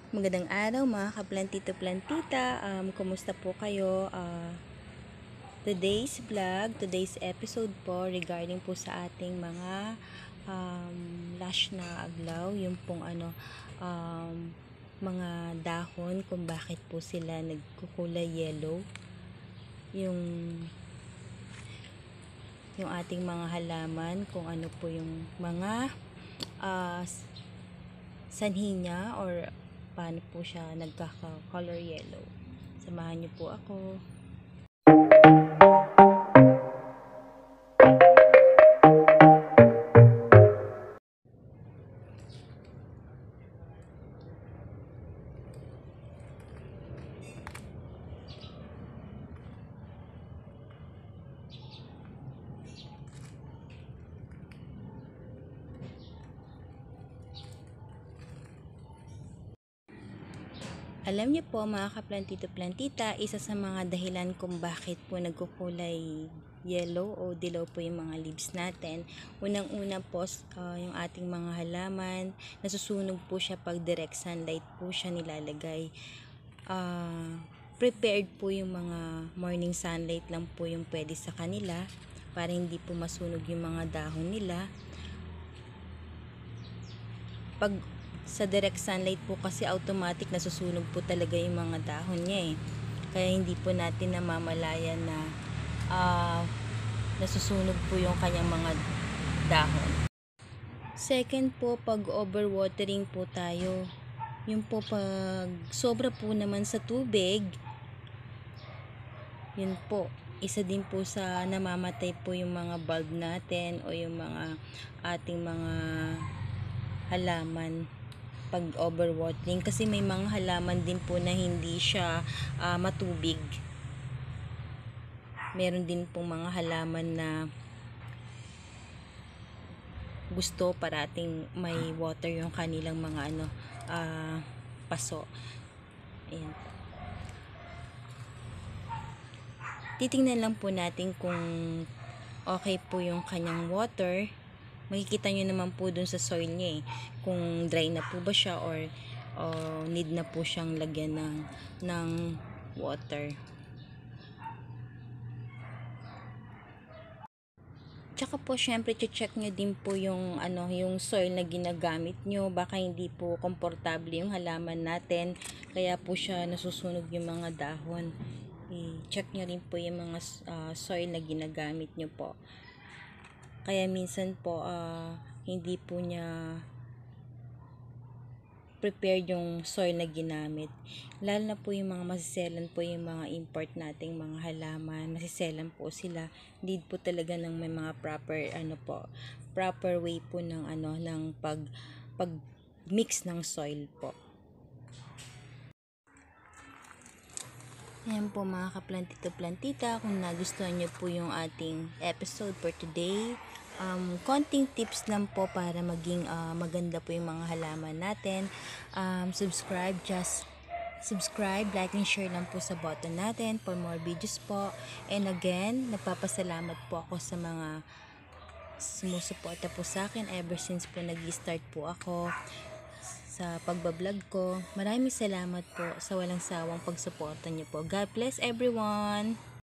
Magandang araw mga kaplantito-plantita. Kumusta po kayo? Today's vlog, today's episode po regarding po sa ating mga lush na aglaw, yung pong mga dahon kung bakit po sila nagkukulay yellow. Yung ating mga halaman, kung ano po yung mga sanhi niya or paano po siya nagkaka-color yellow. Samahan niyo po ako. Alam niyo po mga kaplantito-plantita, isa sa mga dahilan kung bakit po nagkukulay yellow o dilaw po yung mga leaves natin. Unang-una po yung ating mga halaman, nasusunog po siya pag direct sunlight po siya nilalagay. Prepared po yung mga morning sunlight lang po yung pwede sa kanila para hindi po masunog yung mga dahon nila. Pag sa direct sunlight po kasi automatic nasusunog po talaga yung mga dahon niya kaya hindi po natin namamalayan na nasusunog po yung kanyang mga dahon. Second po, pag overwatering po tayo, yun po pag sobra po naman sa tubig, yun po isa din po sa namamatay po yung mga bulb natin o yung mga ating mga halaman pag overwatering, kasi may mga halaman din po na hindi siya matubig. Meron din pong mga halaman na gusto parating may water yung kanilang mga paso. Ayan. Titingnan lang po natin kung okay po yung kanyang water. Makikita nyo naman po dun sa soil niya kung dry na po ba siya or need na po siyang lagyan ng water. Tsaka po syempre check nyo din po yung yung soil na ginagamit nyo. Baka hindi po komportable yung halaman natin, kaya po siya nasusunog yung mga dahon. I-check nyo rin po yung mga soil na ginagamit nyo po. Kaya minsan po hindi po niya prepared yung soil na ginamit. Lalo na po yung mga masiselan po yung mga import nating mga halaman. Masiselan po sila. Need po talaga ng may mga proper way po ng ng pag mix ng soil po. Ayan po mga kaplantito-plantita, kung nagustuhan nyo po yung ating episode for today, konting tips lang po para maging maganda po yung mga halaman natin. Subscribe, like and share lang po sa button natin for more videos po. And again, nagpapasalamat po ako sa mga sumusuporta po sa akin ever since po nag-start po ako sa pagbablog ko. Maraming salamat po sa walang sawang pagsuporta niyo po. God bless everyone!